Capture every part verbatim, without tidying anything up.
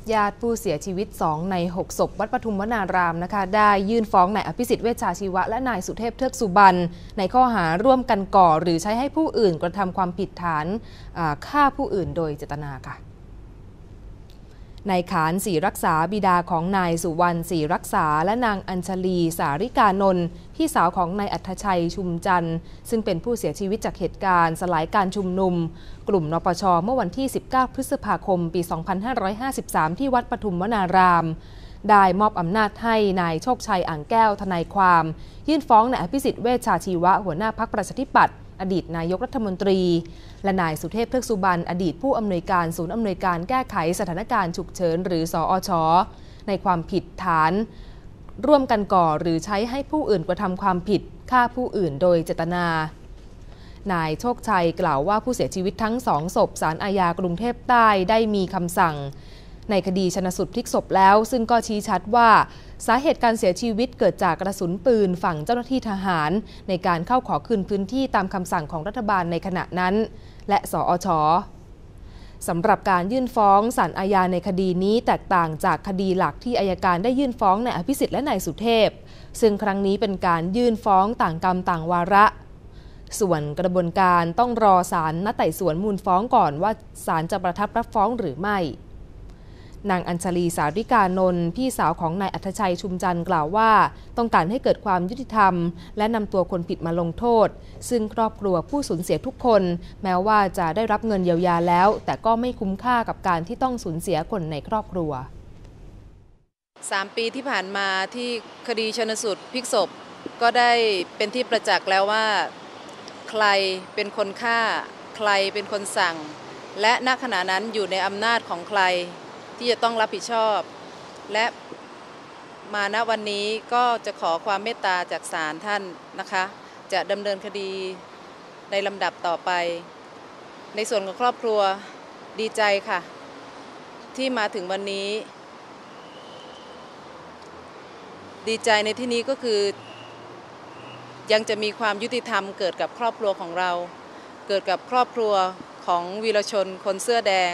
ญาติผู้เสียชีวิตสองในหกศพวัดปทุมวนารามนะคะได้ยื่นฟ้องนายอภิสิทธิ์เวชชาชีวะและนายสุเทพเทือกสุบรรณในข้อหาร่วมกันก่อหรือใช้ให้ผู้อื่นกระทำความผิดฐานฆ่าผู้อื่นโดยเจตนาค่ะนายขานศรีรักษาบิดาของนายสุวรรณศรีรักษาและนางอัญชลีสาริกานนท์พี่สาวของนายอัธชัยชุมจันทร์ซึ่งเป็นผู้เสียชีวิตจากเหตุการณ์สลายการชุมนุมกลุ่มนปช.เมื่อวันที่สิบเก้าพฤษภาคมปีสองพันห้าร้อยห้าสิบสามที่วัดปทุมวนารามได้มอบอำนาจให้นายโชคชัยอ่างแก้วทนายความยื่นฟ้องนายอภิสิทธิ์เวชชาชีวะหัวหน้าพรรคประชาธิปัตย์อดีตนายกรัฐมนตรีและนายสุเทพเทือกสุบรรณอดีตผู้อำนวยการศูนย์อำนวยการแก้ไขสถานการณ์ฉุกเฉินหรือสอช.ในความผิดฐานร่วมกันก่อหรือใช้ให้ผู้อื่นกระทำความผิดฆ่าผู้อื่นโดยเจตนานายโชคชัยกล่าวว่าผู้เสียชีวิตทั้งสองศพศาลอาญากรุงเทพใต้ได้มีคำสั่งในคดีชันสูตรพลิกศพแล้วซึ่งก็ชี้ชัดว่าสาเหตุการเสียชีวิตเกิดจากกระสุนปืนฝั่งเจ้าหน้าที่ทหารในการเข้าขอคืนพื้นที่ตามคำสั่งของรัฐบาลในขณะนั้นและสอช.สำหรับการยื่นฟ้องศาลอาญาในคดีนี้แตกต่างจากคดีหลักที่อัยการได้ยื่นฟ้องนายอภิสิทธิ์และนายสุเทพซึ่งครั้งนี้เป็นการยื่นฟ้องต่างกรรมต่างวาระส่วนกระบวนการต้องรอศาลนัดไต่สวนมูลฟ้องก่อนว่าศาลจะประทับรับฟ้องหรือไม่นางอัญชลีสาริกานนท์พี่สาวของนายอัธชัยชุมจันทร์กล่าวว่าต้องการให้เกิดความยุติธรรมและนำตัวคนผิดมาลงโทษซึ่งครอบครัวผู้สูญเสียทุกคนแม้ว่าจะได้รับเงินเยียวยาแล้วแต่ก็ไม่คุ้มค่ากับการที่ต้องสูญเสียคนในครอบครัวสามปีที่ผ่านมาที่คดีชันสูตรพลิกศพก็ได้เป็นที่ประจักษ์แล้วว่าใครเป็นคนฆ่าใครเป็นคนสั่งและณขณะนั้นอยู่ในอำนาจของใครที่จะต้องรับผิดชอบและมาณวันนี้ก็จะขอความเมตตาจากศาลท่านนะคะจะดำเนินคดีในลำดับต่อไปในส่วนของครอบครัวดีใจค่ะที่มาถึงวันนี้ดีใจในที่นี้ก็คือยังจะมีความยุติธรรมเกิดกับครอบครัวของเราเกิดกับครอบครัวของวีรชนคนเสื้อแดง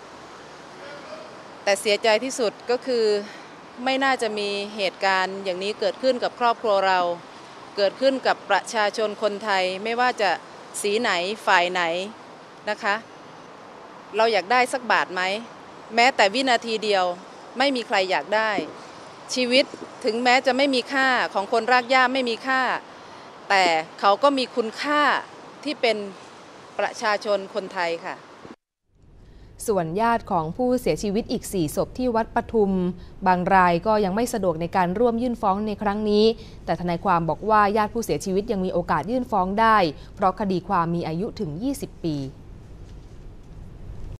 แต่เสียใจที่สุดก็คือไม่น่าจะมีเหตุการณ์อย่างนี้เกิดขึ้นกับครอบครัวเราเกิดขึ้นกับประชาชนคนไทยไม่ว่าจะสีไหนฝ่ายไหนนะคะเราอยากได้สักบาทไหมแม้แต่วินาทีเดียวไม่มีใครอยากได้ชีวิตถึงแม้จะไม่มีค่าของคนรากหญ้าไม่มีค่าแต่เขาก็มีคุณค่าที่เป็นประชาชนคนไทยค่ะส่วนญาติของผู้เสียชีวิตอีกสี่ศพที่วัดปทุมบางรายก็ยังไม่สะดวกในการร่วมยื่นฟ้องในครั้งนี้แต่ทนายความบอกว่าญาติผู้เสียชีวิตยังมีโอกาสยื่นฟ้องได้เพราะคดีความมีอายุถึงยี่สิบปี